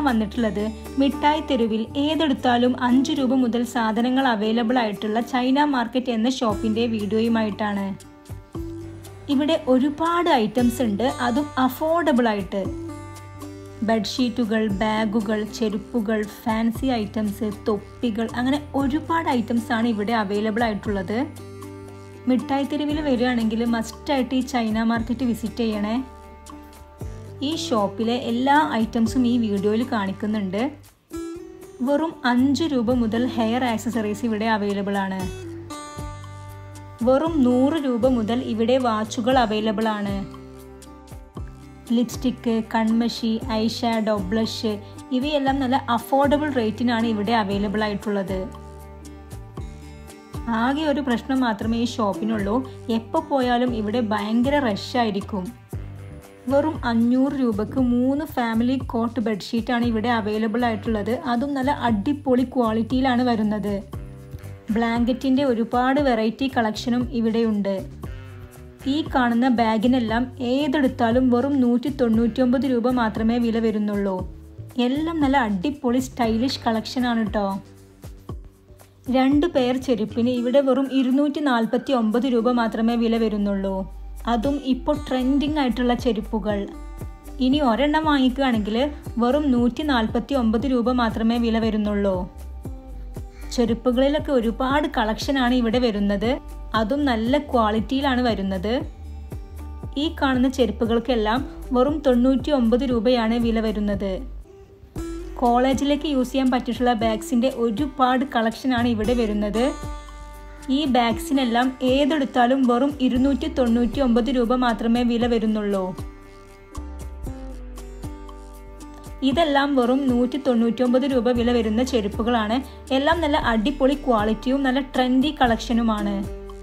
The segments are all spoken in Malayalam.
വന്നിട്ടുള്ളത് മിഠായി തെരുവിൽ ഏതെടുത്താലും 5 രൂപ മുതൽ സാധനങ്ങൾ അവൈലബിൾ ആയിട്ടുള്ള ചൈന മാർക്കറ്റ് എന്ന ഷോപ്പിന്റെ വീഡിയോയുമായിട്ടാണ്. ഇവിടെ ഒരുപാട് ഐറ്റംസ് ഉണ്ട്, അതും അഫോർഡബിൾ ആയിട്ട്. ബെഡ്ഷീറ്റുകൾ, ബാഗുകൾ, ചെരുപ്പുകൾ, ഫാൻസി ഐറ്റംസ്, തൊപ്പികൾ, അങ്ങനെ ഒരുപാട് ഐറ്റംസ് ആണ് ഇവിടെ അവൈലബിൾ ആയിട്ടുള്ളത്. മിഠായി തെരുവിൽ വരികയാണെങ്കിൽ മസ്റ്റായിട്ട് ഈ ചൈന മാർക്കറ്റ് വിസിറ്റ് ചെയ്യണേ. ഈ ഷോപ്പിലെ എല്ലാ ഐറ്റംസും ഈ വീഡിയോയിൽ കാണിക്കുന്നുണ്ട്. വെറും 5 രൂപ മുതൽ ഹെയർ ആക്സസറീസ് ഇവിടെ അവൈലബിൾ ആണ്. വെറും 100 രൂപ മുതൽ ഇവിടെ വാച്ചുകൾ അവൈലബിൾ ആണ്. ലിപ്സ്റ്റിക്ക്, കൺമഷി, ഐ ഷാഡോ, ബ്ലഷ് ഇവയെല്ലാം നല്ല അഫോർഡബിൾ റേറ്റിനാണ് ഇവിടെ അവൈലബിൾ ആയിട്ടുള്ളത്. ആകെ ഒരു പ്രശ്നം മാത്രമേ ഈ ഷോപ്പിനുള്ളൂ, എപ്പോൾ പോയാലും ഇവിടെ ഭയങ്കര റഷ് ആയിരിക്കും. വെറും 500 രൂപക്ക് 3 ഫാമിലി കോട്ട് ബെഡ്ഷീറ്റാണ് ഇവിടെ അവൈലബിൾ ആയിട്ടുള്ളത്. അതും നല്ല അടിപൊളി ക്വാളിറ്റിയിലാണ് വരുന്നത്. ബ്ലാങ്കറ്റിൻ്റെ ഒരുപാട് വെറൈറ്റി കളക്ഷനും ഇവിടെയുണ്ട്. ഈ കാണുന്ന ബാഗിനെല്ലാം ഏതെടുത്താലും വെറും 199 രൂപ മാത്രമേ വില വരുന്നുള്ളൂ. എല്ലാം നല്ല അടിപൊളി സ്റ്റൈലിഷ് കളക്ഷനാണ് കേട്ടോ. 2 പെയർ ചെരുപ്പിന് ഇവിടെ വെറും 249 രൂപ മാത്രമേ വില വരുന്നുള്ളൂ. അതും ഇപ്പോൾ ട്രെൻഡിങ് ആയിട്ടുള്ള ചെരുപ്പുകൾ. ഇനി ഒരെണ്ണം വാങ്ങിക്കുകയാണെങ്കിൽ വെറും 149 രൂപ മാത്രമേ വില വരുന്നുള്ളൂ. ചെരുപ്പുകളിലൊക്കെ ഒരുപാട് കളക്ഷനാണ് ഇവിടെ വരുന്നത്, അതും നല്ല ക്വാളിറ്റിയിലാണ് വരുന്നത്. ഈ കാണുന്ന ചെരുപ്പുകൾക്കെല്ലാം വെറും 99 രൂപയാണ് വില വരുന്നത്. കോളേജിലേക്ക് യൂസ് ചെയ്യാൻ പറ്റിയിട്ടുള്ള ബാഗ്സിൻ്റെ ഒരുപാട് കളക്ഷനാണ് ഇവിടെ വരുന്നത്. ഈ ബാഗ്സിനെല്ലാം ഏതെടുത്താലും വെറും 299 രൂപ മാത്രമേ വില വരുന്നുള്ളൂ. ഇതെല്ലാം വെറും 199 രൂപ വില വരുന്ന ചെരുപ്പുകളാണ്. എല്ലാം നല്ല അടിപൊളി ക്വാളിറ്റിയും നല്ല ട്രെൻഡി കളക്ഷനുമാണ്.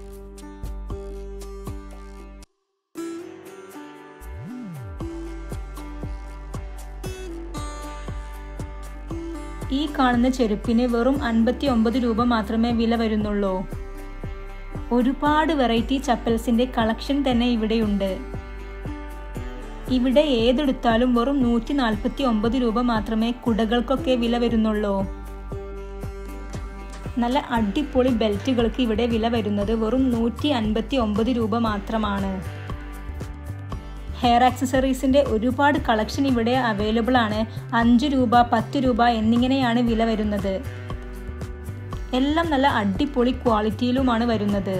ഈ കാണുന്ന ചെരുപ്പിന് വെറും 59 രൂപ മാത്രമേ വില വരുന്നുള്ളൂ. ഒരുപാട് വെറൈറ്റി ചപ്പൽസിന്റെ കളക്ഷൻ തന്നെ ഇവിടെയുണ്ട്. ഇവിടെ ഏതെടുത്താലും വെറും 149 രൂപ മാത്രമേ കുടകൾക്കൊക്കെ വില വരുന്നുള്ളൂ. നല്ല അടിപൊളി ബെൽറ്റുകൾക്ക് ഇവിടെ വില വരുന്നത് വെറും 159 രൂപ മാത്രമാണ്. ഹെയർ ആക്സസറീസിൻ്റെ ഒരുപാട് കളക്ഷൻ ഇവിടെ അവൈലബിൾ ആണ്. 5 രൂപ, 10 രൂപ എന്നിങ്ങനെയാണ് വില വരുന്നത്. എല്ലാം നല്ല അടിപൊളി ക്വാളിറ്റിയിലുമാണ് വരുന്നത്.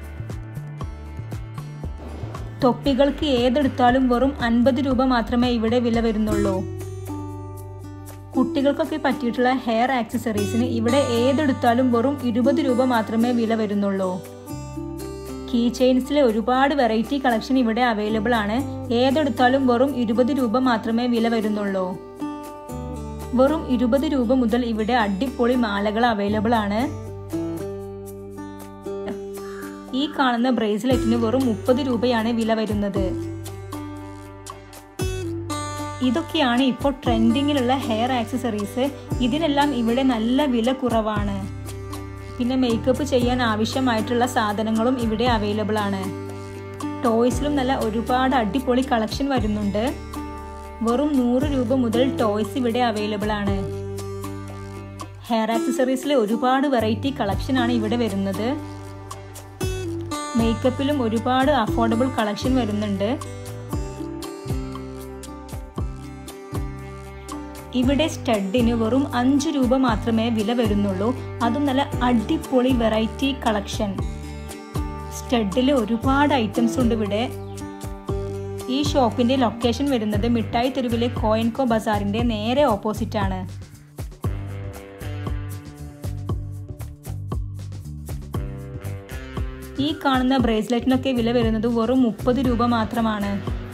തൊപ്പികൾക്ക് ഏതെടുത്താലും വെറും 50 രൂപ മാത്രമേ ഇവിടെ വില വരുന്നുള്ളൂ. കുട്ടികൾക്കൊക്കെ പറ്റിയിട്ടുള്ള ഹെയർ ആക്സസറീസിന് ഇവിടെ ഏതെടുത്താലും വെറും 20 രൂപ മാത്രമേ വില വരുന്നുള്ളൂ. കീ ചെയിൻസിലെ ഒരുപാട് വെറൈറ്റി കളക്ഷൻ ഇവിടെ അവൈലബിൾ ആണ്. ഏതെടുത്താലും വെറും 20 രൂപ മാത്രമേ വില വരുന്നുള്ളൂ. വെറും 20 രൂപ മുതൽ ഇവിടെ അടിപൊളി മാലകൾ അവൈലബിൾ ആണ്. ഈ കാണുന്ന ബ്രേസ്ലെറ്റിന് വെറും 30 രൂപയാണ് വില വരുന്നത്. ഇതൊക്കെയാണ് ഇപ്പോൾ ട്രെൻഡിങ്ങിലുള്ള ഹെയർ ആക്സസറീസ്. ഇതിനെല്ലാം ഇവിടെ നല്ല വില കുറവാണ്. പിന്നെ മേക്കപ്പ് ചെയ്യാൻ ആവശ്യമായിട്ടുള്ള സാധനങ്ങളും ഇവിടെ അവൈലബിൾ ആണ്. ടോയ്സിലും നല്ല ഒരുപാട് അടിപൊളി കളക്ഷൻ വരുന്നുണ്ട്. വെറും 100 രൂപ മുതൽ ടോയ്സ് ഇവിടെ അവൈലബിൾ ആണ്. ഹെയർ ആക്സസറീസിലെ ഒരുപാട് വെറൈറ്റി കളക്ഷനാണ് ഇവിടെ വരുന്നത്. മേക്കപ്പിലും ഒരുപാട് അഫോർഡബിൾ കളക്ഷൻ വരുന്നുണ്ട്. ഇവിടെ സ്റ്റഡിന് വെറും 5 രൂപ മാത്രമേ വില വരുന്നുള്ളൂ. അതും നല്ല അടിപൊളി വെറൈറ്റി കളക്ഷൻ. സ്റ്റഡിൽ ഒരുപാട് ഐറ്റംസ് ഉണ്ട് ഇവിടെ. ഈ ഷോപ്പിന്റെ ലൊക്കേഷൻ വരുന്നത് മിഠായി തെരുവിലെ കോയിൻകോ ബസാറിന്റെ നേരെ ഓപ്പോസിറ്റ് ആണ്. ഈ കാണുന്ന ബ്രേസ്ലെറ്റിനൊക്കെ വില വരുന്നത് വെറും 30 രൂപ മാത്രമാണ്.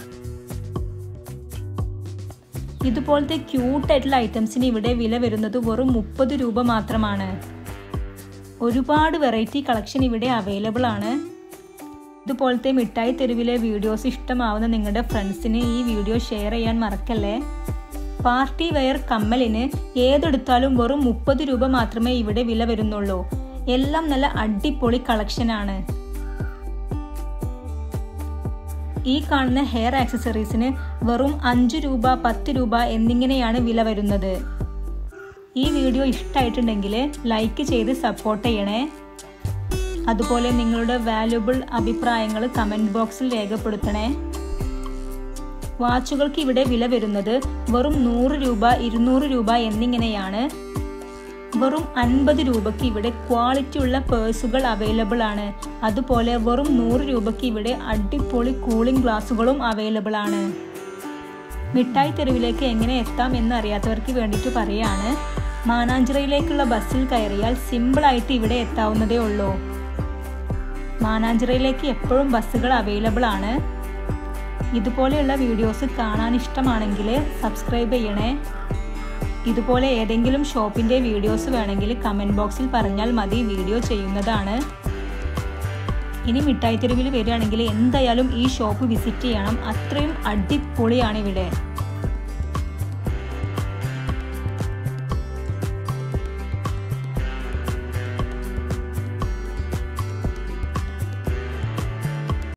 ഇതുപോലത്തെ ക്യൂട്ടായിട്ടുള്ള ഐറ്റംസിന് ഇവിടെ വില വരുന്നത് വെറും 30 രൂപ മാത്രമാണ്. ഒരുപാട് വെറൈറ്റി കളക്ഷൻ ഇവിടെ അവൈലബിൾ ആണ്. ഇതുപോലത്തെ മിഠായി തെരുവിലെ വീഡിയോസ് ഇഷ്ടമാവുന്ന നിങ്ങളുടെ ഫ്രണ്ട്സിന് ഈ വീഡിയോ ഷെയർ ചെയ്യാൻ മറക്കല്ലേ. പാർട്ടി വെയർ കമ്മലിന് ഏതെടുത്താലും വെറും 30 രൂപ മാത്രമേ ഇവിടെ വില വരുന്നുള്ളൂ. എല്ലാം നല്ല അടിപൊളി കളക്ഷനാണ്. ഈ കാണുന്ന ഹെയർ ആക്സസറീസിന് വെറും 5 രൂപ 10 രൂപ എന്നിങ്ങനെയാണ് വില വരുന്നത്. ഈ വീഡിയോ ഇഷ്ടമായിട്ടുണ്ടെങ്കിൽ ലൈക്ക് ചെയ്ത് സപ്പോർട്ട് ചെയ്യണേ. അതുപോലെ നിങ്ങളുടെ വാല്യുബിൾ അഭിപ്രായങ്ങൾ കമൻറ്റ് ബോക്സിൽ രേഖപ്പെടുത്തണേ. വാച്ചുകൾക്ക് ഇവിടെ വില വരുന്നത് വെറും 100 രൂപ 200 രൂപ എന്നിങ്ങനെയാണ്. വെറും 50 രൂപയ്ക്ക് ഇവിടെ ക്വാളിറ്റി ഉള്ള പേഴ്സുകൾ അവൈലബിൾ ആണ്. അതുപോലെ വെറും 100 രൂപയ്ക്ക് ഇവിടെ അടിപൊളി കൂളിംഗ് ഗ്ലാസുകളും അവൈലബിൾ ആണ്. മിഠായി തെരുവിലേക്ക് എങ്ങനെ എത്താം എന്നറിയാത്തവർക്ക് വേണ്ടിയിട്ട് പറയാണ്, മാനാഞ്ചിറയിലേക്കുള്ള ബസ്സിൽ കയറിയാൽ സിമ്പിളായിട്ട് ഇവിടെ എത്താവുന്നതേ ഉള്ളൂ. മാനാഞ്ചിറയിലേക്ക് എപ്പോഴും ബസ്സുകൾ അവൈലബിൾ ആണ്. ഇതുപോലെയുള്ള വീഡിയോസ് കാണാൻ ഇഷ്ടമാണെങ്കിൽ സബ്സ്ക്രൈബ് ചെയ്യണേ. ഇതുപോലെ ഏതെങ്കിലും ഷോപ്പിൻ്റെ വീഡിയോസ് വേണമെങ്കിൽ കമൻറ്റ് ബോക്സിൽ പറഞ്ഞാൽ മതി, വീഡിയോ ചെയ്യുന്നതാണ്. ഇനി മിഠായി തെരുവിൽ വരികയാണെങ്കിൽ എന്തായാലും ഈ ഷോപ്പ് വിസിറ്റ് ചെയ്യണം. അത്രയും അടിപൊളിയാണ് ഇവിടെ.